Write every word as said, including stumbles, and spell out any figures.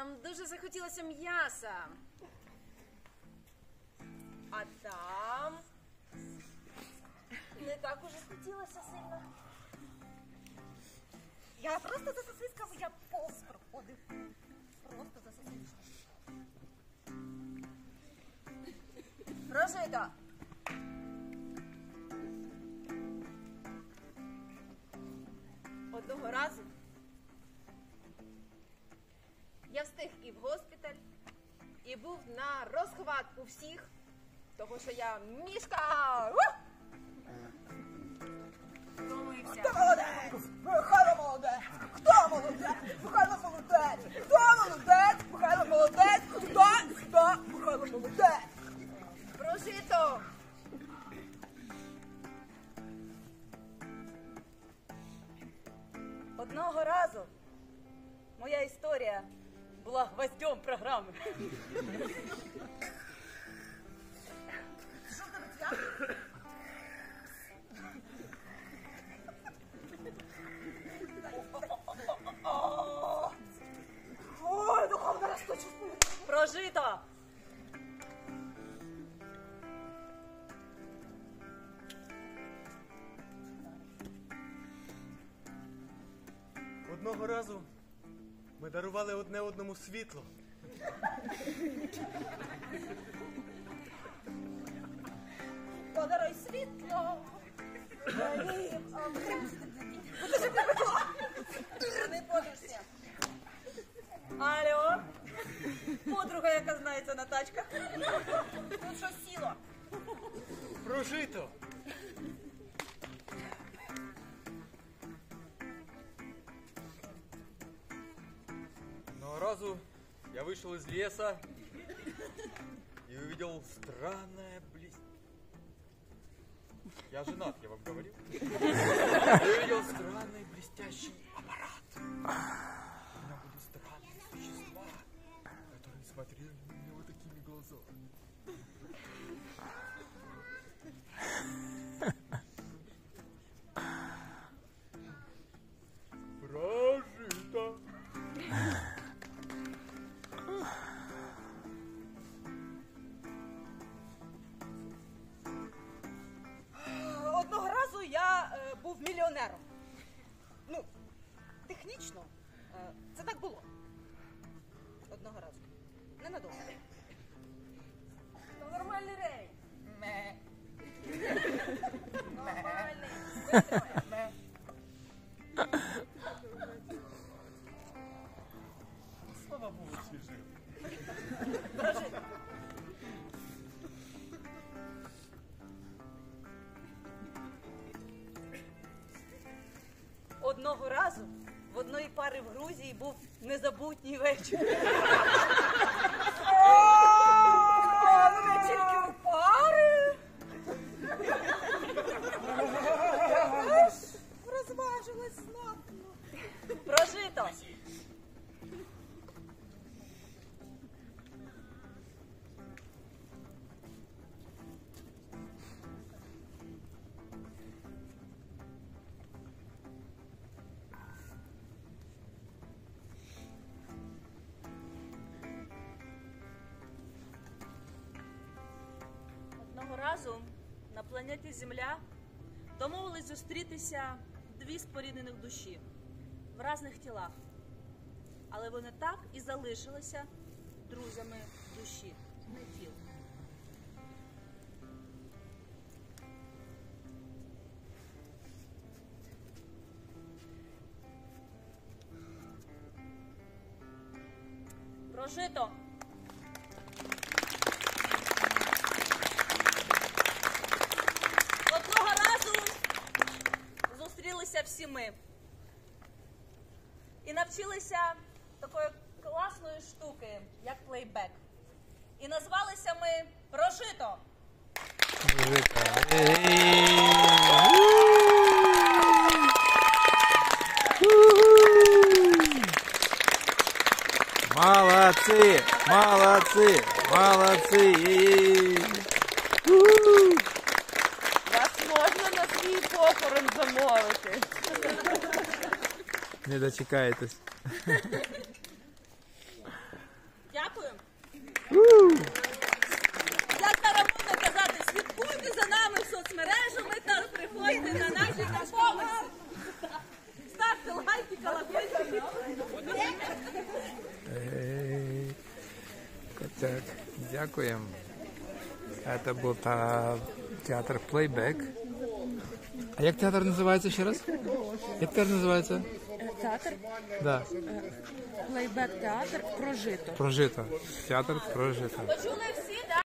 Нам дуже захотілося м'яса. А там не так уже хотілося сильно. Я просто за сосисками, я повз проходив. Просто за сосисками. Прожито. Одного разу я встиг і в госпіталь, і був на розхват у всіх, того, що я мішка. Втомився. Хто молодець? Михайло молодець! Хто молодець? Михайло молодець! Хто молодець? Михайло молодець! Хто? Хто? Михайло молодець! Прожито. Одного разу моя історія була гвоздем програми. Що в тебе цвях? Ой, духовна росточка. Прожито! Одного разу ми дарували одне одному світло. Подаруй світло. Не подивишся. Алло. Подруга, яка знається на тачках. Тут що сіло? Прожито! Одного разу я вышел из леса и увидел странное близ... Я женат, я вам говорил. Я увидел странный блестящий аппарат. У меня были странные существа, которые смотрели на меня вот такими глазами. Прожито! Одного разу я е, був мільйонером. Ну, технічно, е, це так було. Одного разу. Ненадовго. То нормальний рей. Ме. Нормальний. Ме. Слава Богу, свежий. Прожито. Одного разу в одної пари в Грузії був незабутній вечір. Не тільки у пари. Розважилась знатно. Прожито. Одного разу на планеті Земля домовились зустрітися дві споріднених душі в різних тілах. Але вони так і залишилися друзями душі, не тіл. Прожито! Одного разу зустрілися всі ми і навчилися такої класної штуки, як плейбек. І назвалися ми «Прожито». Молодцы, молодцы, молодцы. Вас можна на свій похорон замовити. Не дочекаєтесь. соцмережами та приходьте на наші поверхи. Ставте лайки, колокольчики. Ей, Так, дякуємо. Це був та театр Playback. А як театр називається ще раз? Як театр називається? Театр, Да. плейбек театр прожито. Прожито. Театр прожито. Почули всі, так?